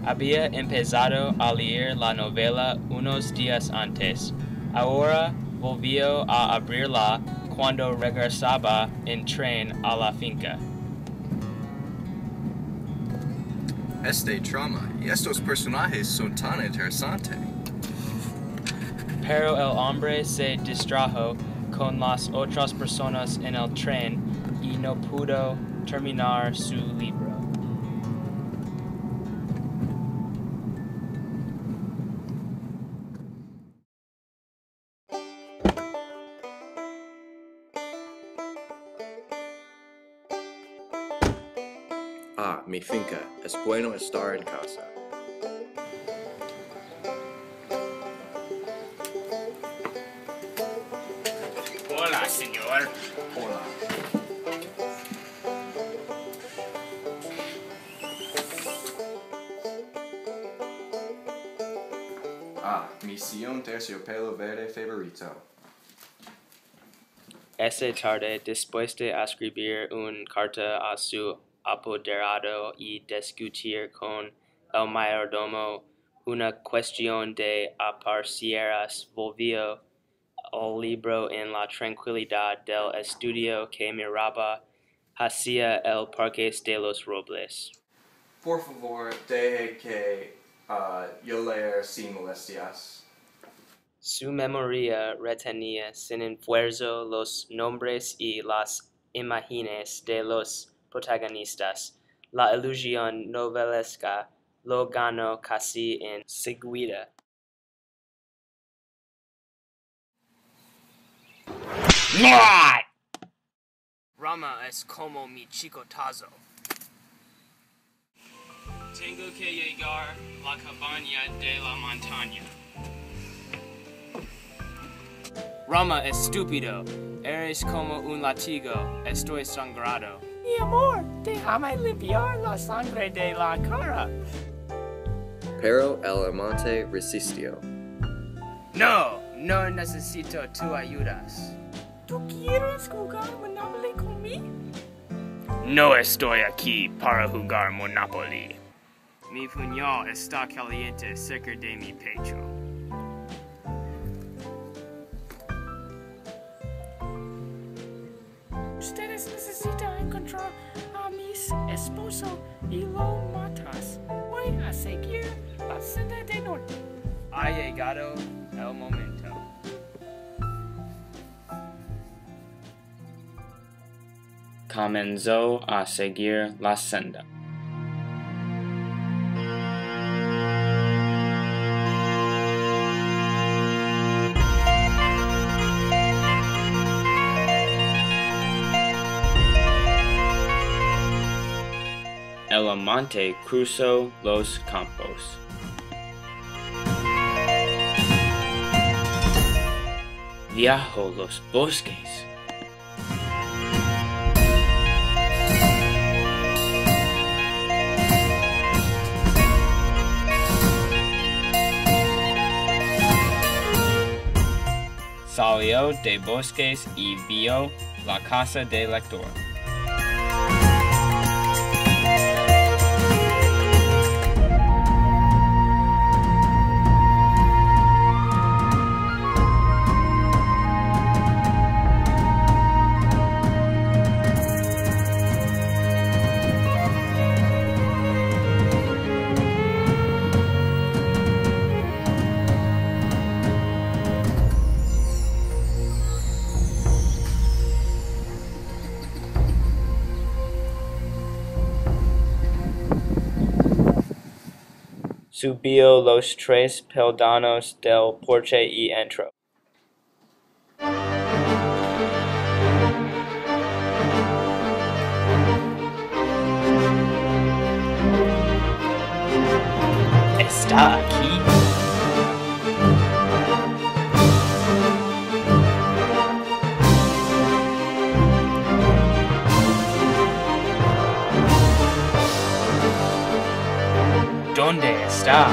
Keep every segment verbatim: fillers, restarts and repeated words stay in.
Había empezado a leer la novela unos días antes. Ahora volvió a abrirla cuando regresaba en tren a la finca. Este trama y estos personajes son tan interesantes. Pero el hombre se distrajo con las otras personas en el tren y no pudo terminar su libro. Ah, mi finca. Es bueno estar en casa. Hola, señor. Hola. Ah, mi sillón terciopelo verde favorito. Esa tarde, después de escribir una carta a su apoderado y discutir con el mayordomo una cuestión de aparcieras, volvió al libro en la tranquilidad del estudio que miraba hacia el Parque de los Robles. Por favor, deje que uh, yo leer sin molestias. Su memoria retenía sin esfuerzo los nombres y las imágenes de los protagonistas. La ilusión novelesca lo ganó casi en seguida. Rama es como mi chicotazo. Tengo que llegar a la cabaña de la montaña. Rama, estúpido. Eres como un látigo. Estoy sangrado. Mi amor, déjame limpiar la sangre de la cara. Pero el amante resistió. No, no necesito tu ayudas. ¿Tú quieres jugar Monopoly conmigo? No estoy aquí para jugar Monopoly. Mi puñal está caliente cerca de mi pecho. Ustedes necesitan encontrar a mi esposo y lo matas. Voy a seguir la senda de norte. Ha llegado el momento. Comenzó a seguir la senda. El amante cruzó los campos. Viajó los bosques. Salió de bosques y vio la casa del lector. Subió los tres peldaños del porche y entró. ¿Está aquí? ¿Dónde está?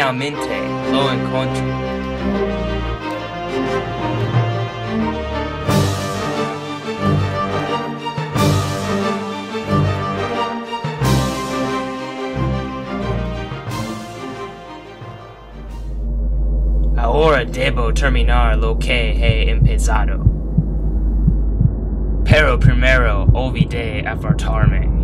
finalmente lo encontré. Ahora debo terminar lo que he empezado. Pero primero olvidé apartarme.